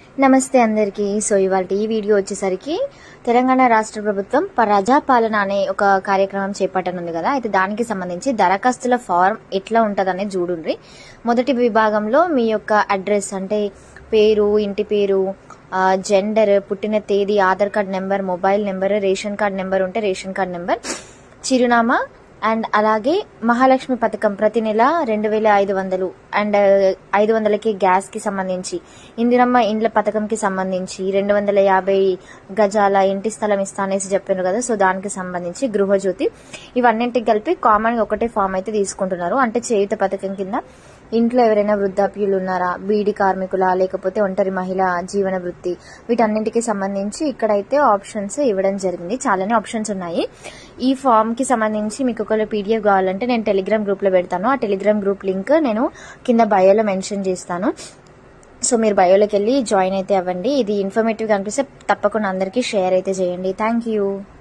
నమస్తే అందరికీ. సో ఇవాళ ఈ వీడియో వచ్చేసరికి తెలంగాణ రాష్ట్ర ప్రభుత్వం ప్రజాపాలన అనే ఒక కార్యక్రమం చేపట్టనుంది కదా. అయితే దానికి సంబంధించి దరఖాస్తుల ఫారం ఎట్లా ఉంటుందనే చూడుండ్రి. మొదటి విభాగంలో మీ యొక్క అడ్రస్ అంటే పేరు, ఇంటి పేరు, జెండర్, పుట్టిన తేదీ, Aadhaar card number, mobile number, ration card number ఉంటే రేషన్ కార్డ్ నెంబర్, చిరునామా అండ్ అలాగే మహాలక్ష్మి పథకం ప్రతి నెల 2500 అండ్ 500కి గ్యాస్ కి సంబంధించి, ఇందిరమ్మ ఇండ్ల పథకంకి సంబంధించి 250 గజాల ఇంటి స్థలం ఇస్తా అనేసి చెప్పారు కదా. సో దానికి సంబంధించి గృహజ్యోతి ఇవన్నింటికి కలిపి కామన్ గా ఒకటే ఫామ్ అయితే తీసుకుంటున్నారు. అంటే చేయుత పథకం కింద ఇంట్లో ఎవరైనా వృద్ధాప్యులు ఉన్నారా, బీడీ కార్మికుల, లేకపోతే ఒంటరి మహిళ జీవన వృత్తి, వీటన్నింటికి సంబంధించి ఇక్కడైతే ఆప్షన్స్ ఇవ్వడం జరిగింది. చాలానే ఆప్షన్స్ ఉన్నాయి. ఈ ఫామ్ కి సంబంధించి మీకు ఒకవేళ పీడిఎఫ్ కావాలంటే నేను టెలిగ్రామ్ గ్రూప్ లో పెడతాను. ఆ టెలిగ్రామ్ గ్రూప్ లింక్ నేను కింద బయోలో మెన్షన్ చేస్తాను. సో మీరు బయోలోకి వెళ్ళి జాయిన్ అయితే అవ్వండి. ఇది ఇన్ఫర్మేటివ్ గా అనిపిస్తే తప్పకుండా అందరికీ షేర్ అయితే చేయండి. Thank you.